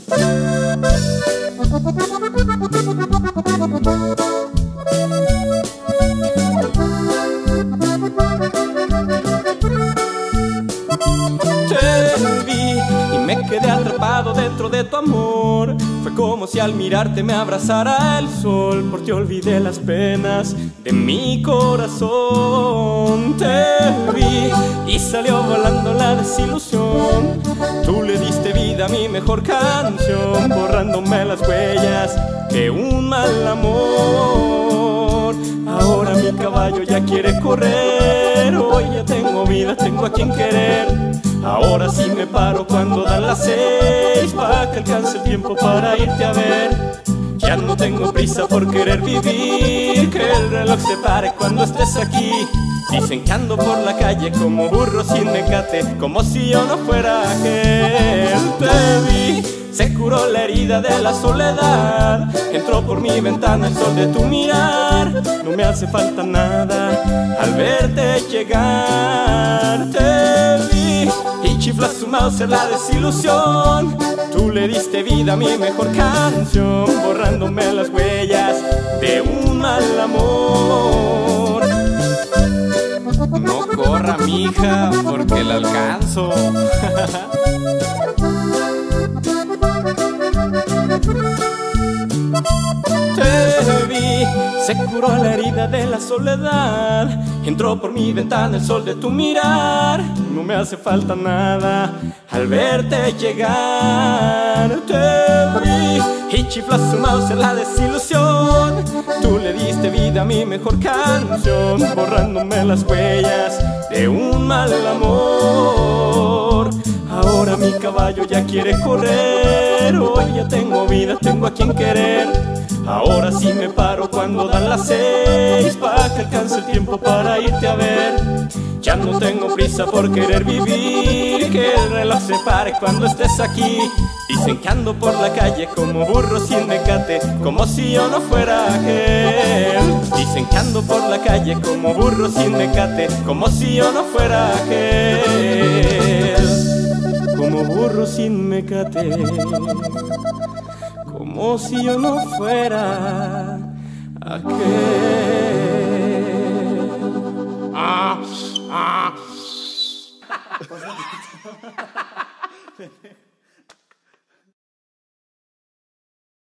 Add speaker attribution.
Speaker 1: Te vi y me quedé atrapado dentro de tu amor. Fue como si al mirarte me abrazara el sol. Por ti olvidé las penas de mi corazón. Te vi y salió volando la desilusión. Tú le diste vida a mi mejor canción, borrándome las huellas de un mal amor. Ahora mi caballo ya quiere correr. Hoy ya tengo vida, tengo a quien querer. Ahora sí me paro cuando dan las 6, pa' que alcance el tiempo para irte a ver. Ya no tengo prisa por querer vivir, que el reloj se pare cuando estés aquí. Dicen que ando por la calle como burro sin mecate, como si yo no fuera aquel. Te vi, se curó la herida de la soledad. Entró por mi ventana el sol de tu mirar. No me hace falta nada al verte llegar. Te vi y chifla su mouse la desilusión. Tú le diste vida a mi mejor canción, borrándome las huellas de un mal amor.
Speaker 2: No corra, mija, porque la alcanzo.
Speaker 1: Te vi, se curó la herida de la soledad. Entró por mi ventana el sol de tu mirar. No me hace falta nada al verte llegar. Te vi y chifla su mouse la desilusión. Tú le diste vida a mi mejor canción, borrándome las huellas de un mal amor. Ahora mi caballo ya quiere correr. Hoy ya tengo vida, tengo a quien querer. Ahora sí me paro cuando dan las 6, pa' que alcance el tiempo para irte a ver. Ya no tengo prisa por querer vivir, que el reloj se pare cuando estés aquí. Dicen que ando por la calle como burro sin mecate, como si yo no fuera aquel. Dicen que ando por la calle como burro sin mecate, como si yo no fuera aquel. Como burro sin mecate, como si yo no fuera aquel.